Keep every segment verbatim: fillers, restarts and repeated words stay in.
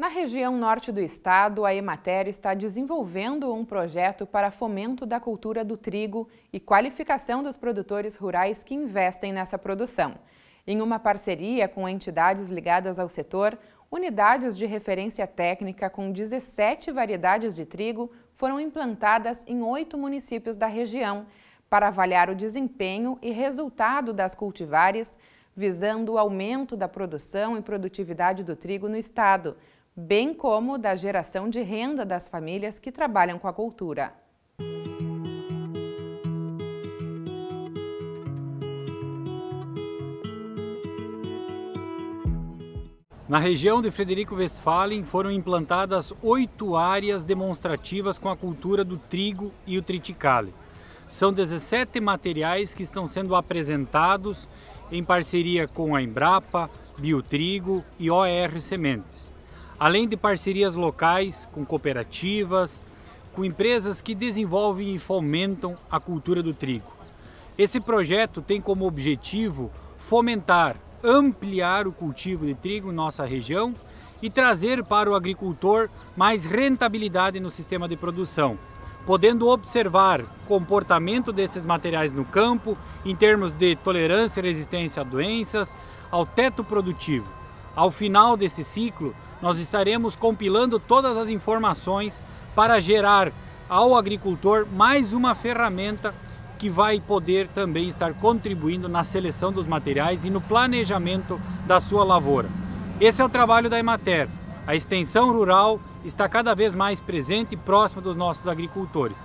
Na região norte do estado, a Emater está desenvolvendo um projeto para fomento da cultura do trigo e qualificação dos produtores rurais que investem nessa produção. Em uma parceria com entidades ligadas ao setor, unidades de referência técnica com dezessete variedades de trigo foram implantadas em oito municípios da região para avaliar o desempenho e resultado das cultivares, visando o aumento da produção e produtividade do trigo no estado, bem como da geração de renda das famílias que trabalham com a cultura. Na região de Frederico Westphalen foram implantadas oito áreas demonstrativas com a cultura do trigo e o triticale. São dezessete materiais que estão sendo apresentados em parceria com a Embrapa, Biotrigo e O R Sementes. Além de parcerias locais com cooperativas, com empresas que desenvolvem e fomentam a cultura do trigo. Esse projeto tem como objetivo fomentar, ampliar o cultivo de trigo em nossa região e trazer para o agricultor mais rentabilidade no sistema de produção, podendo observar o comportamento desses materiais no campo em termos de tolerância e resistência a doenças, ao teto produtivo. Ao final desse ciclo, nós estaremos compilando todas as informações para gerar ao agricultor mais uma ferramenta que vai poder também estar contribuindo na seleção dos materiais e no planejamento da sua lavoura. Esse é o trabalho da Emater. A extensão rural está cada vez mais presente e próxima dos nossos agricultores.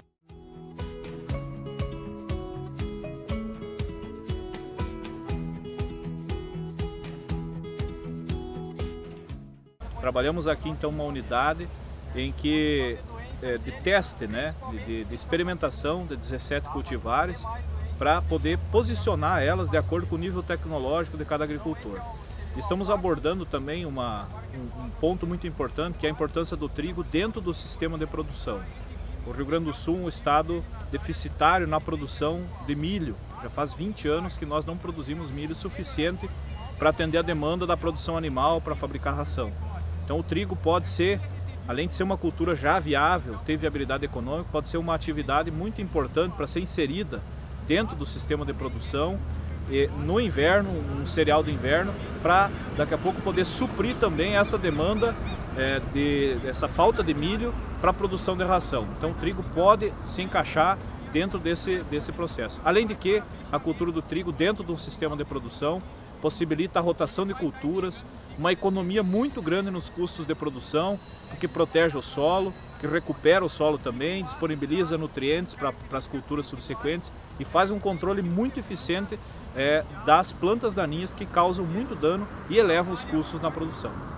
Trabalhamos aqui então uma unidade em que é, de teste, né, de, de experimentação de dezessete cultivares para poder posicionar elas de acordo com o nível tecnológico de cada agricultor. Estamos abordando também uma, um, um ponto muito importante, que é a importância do trigo dentro do sistema de produção. O Rio Grande do Sul é um estado deficitário na produção de milho. Já faz vinte anos que nós não produzimos milho suficiente para atender a demanda da produção animal para fabricar ração. Então o trigo pode ser, além de ser uma cultura já viável, ter viabilidade econômica, pode ser uma atividade muito importante para ser inserida dentro do sistema de produção, e no inverno, um cereal do inverno, para daqui a pouco poder suprir também essa demanda, é, de, essa falta de milho para a produção de ração. Então o trigo pode se encaixar dentro desse, desse processo. Além de que a cultura do trigo dentro de um sistema de produção possibilita a rotação de culturas, uma economia muito grande nos custos de produção, que protege o solo, que recupera o solo também, disponibiliza nutrientes para as culturas subsequentes e faz um controle muito eficiente é, das plantas daninhas que causam muito dano e elevam os custos na produção.